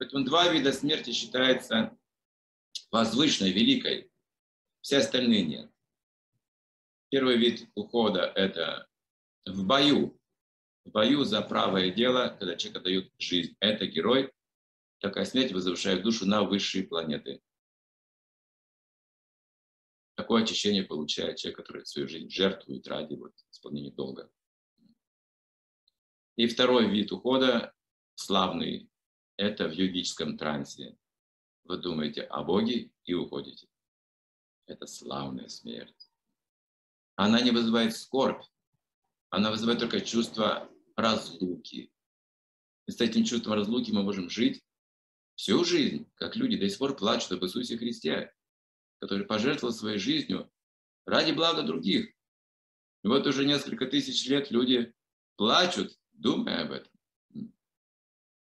Поэтому два вида смерти считаются возвышенной, великой. Все остальные нет. Первый вид ухода – это в бою. В бою за правое дело, когда человек отдает жизнь. Это герой. Такая смерть возвышает душу на высшие планеты. Такое очищение получает человек, который свою жизнь жертвует ради исполнения долга. И второй вид ухода, славный, это в йогическом трансе. Вы думаете о Боге и уходите. Это славная смерть. Она не вызывает скорбь, она вызывает только чувство разлуки. И с этим чувством разлуки мы можем жить всю жизнь, как люди до сих пор плачут об Иисусе Христе, который пожертвовал своей жизнью ради блага других. И вот уже несколько тысяч лет люди плачут, думая об этом.